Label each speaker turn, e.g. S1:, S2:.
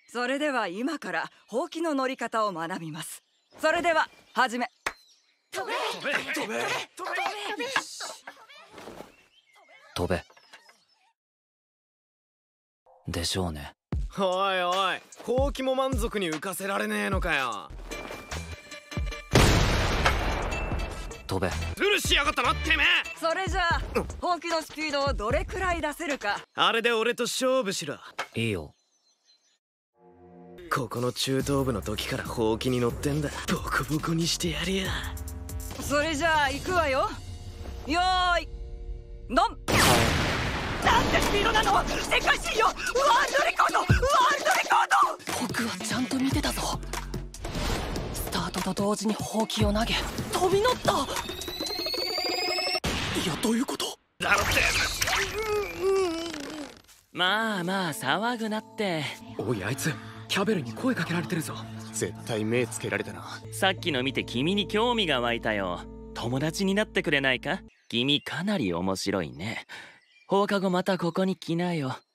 S1: それでは今からほうきの乗り方を学びます。それでは始め。飛べ飛べ飛べ
S2: 飛べでしょうね。
S3: おいおい、ほうきも満足に浮かせられねえのかよ。
S2: 飛べ。
S3: ズルしやがったなてめえ。
S1: それじゃあほうきのスピードをどれくらい出せるか、
S3: あれで俺と勝負しろ。
S2: いいよ。
S3: ここの中等部の時からほうきに乗ってんだ。ボコボコにしてやるよ。
S1: それじゃあ行くわよ。よーいドン。なんてスピードなの。世界新よ、ワールドレコード、ワールドレコード。
S4: 僕はちゃんと見てたぞ。スタートと同時にほうきを投げ飛び乗った。いや、どういうこと？
S3: だろって。
S5: まあまあ騒ぐなって。
S6: おい、あいつキャベルに声かけられてるぞ。
S7: 絶対目つけられたな。
S5: さっきの見て君に興味が湧いたよ。友達になってくれないか？君かなり面白いね。放課後またここに来なよ。